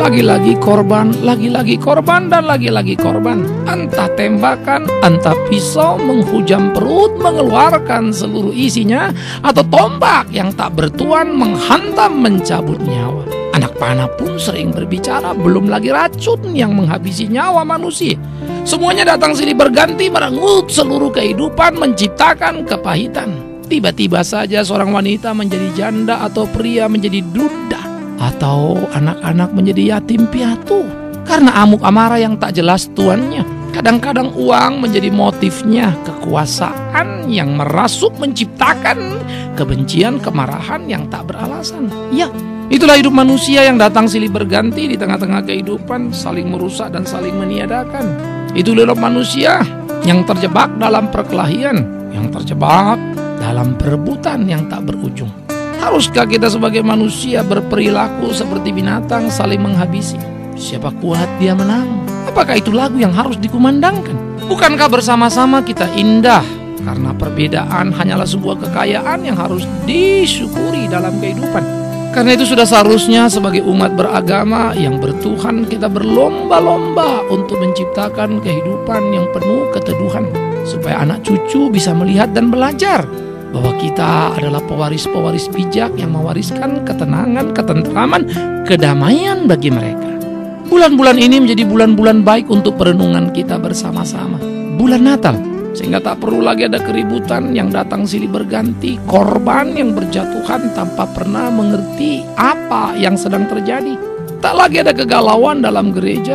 Lagi-lagi korban, lagi-lagi korban, dan lagi-lagi korban. Entah tembakan, entah pisau menghujam perut, mengeluarkan seluruh isinya, atau tombak yang tak bertuan menghantam, mencabut nyawa. Anak panah pun sering berbicara, belum lagi racun yang menghabisi nyawa manusia. Semuanya datang silih berganti merenggut seluruh kehidupan, menciptakan kepahitan. Tiba-tiba saja seorang wanita menjadi janda, atau pria menjadi duda, atau anak-anak menjadi yatim piatu karena amuk amarah yang tak jelas tuannya. Kadang-kadang uang menjadi motifnya, kekuasaan yang merasuk menciptakan kebencian, kemarahan yang tak beralasan. Ya, itulah hidup manusia yang datang silih berganti di tengah-tengah kehidupan, saling merusak dan saling meniadakan. Itu hidup manusia yang terjebak dalam perkelahian, yang terjebak dalam perebutan yang tak berujung. Haruskah kita sebagai manusia berperilaku seperti binatang, saling menghabisi? Siapa kuat dia menang. Apakah itu lagu yang harus dikumandangkan? Bukankah bersama-sama kita indah? Karena perbedaan hanyalah sebuah kekayaan yang harus disyukuri dalam kehidupan. Karena itu sudah seharusnya sebagai umat beragama yang bertuhan, kita berlomba-lomba untuk menciptakan kehidupan yang penuh keteduhan, supaya anak cucu bisa melihat dan belajar bahwa kita adalah pewaris-pewaris bijak yang mewariskan ketenangan, ketentraman, kedamaian bagi mereka. Bulan-bulan ini menjadi bulan-bulan baik untuk perenungan kita bersama-sama. Bulan Natal, sehingga tak perlu lagi ada keributan yang datang silih berganti, korban yang berjatuhan tanpa pernah mengerti apa yang sedang terjadi. Tak lagi ada kegalauan dalam gereja,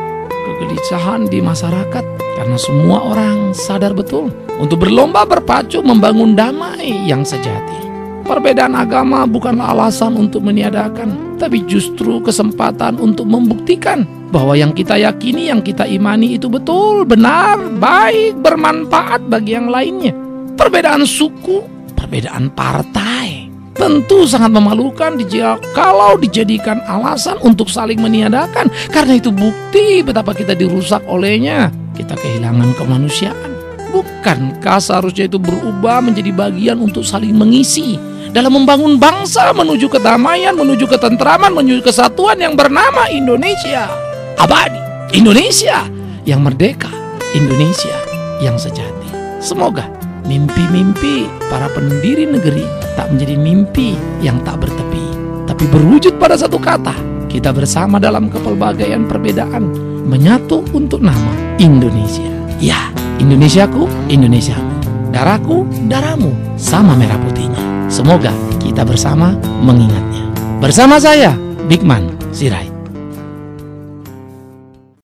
kegelisahan di masyarakat, karena semua orang sadar betul untuk berlomba berpacu membangun damai yang sejati. Perbedaan agama bukanlah alasan untuk meniadakan, tapi justru kesempatan untuk membuktikan bahwa yang kita yakini, yang kita imani itu betul, benar, baik, bermanfaat bagi yang lainnya. Perbedaan suku, perbedaan partai tentu sangat memalukan kalau dijadikan alasan untuk saling meniadakan, karena itu bukti betapa kita dirusak olehnya. Kita kehilangan kemanusiaan. Bukankah seharusnya itu berubah menjadi bagian untuk saling mengisi dalam membangun bangsa menuju kedamaian, menuju ketentraman, menuju kesatuan yang bernama Indonesia abadi, Indonesia yang merdeka, Indonesia yang sejati. Semoga mimpi-mimpi para pendiri negeri tak menjadi mimpi yang tak bertepi, tapi berwujud pada satu kata: kita bersama dalam kepelbagaian perbedaan, menyatu untuk nama Indonesia. Ya, Indonesiaku, Indonesiaku, darahku, darahmu, sama merah putihnya. Semoga kita bersama mengingatnya. Bersama saya, Bigman Sirait.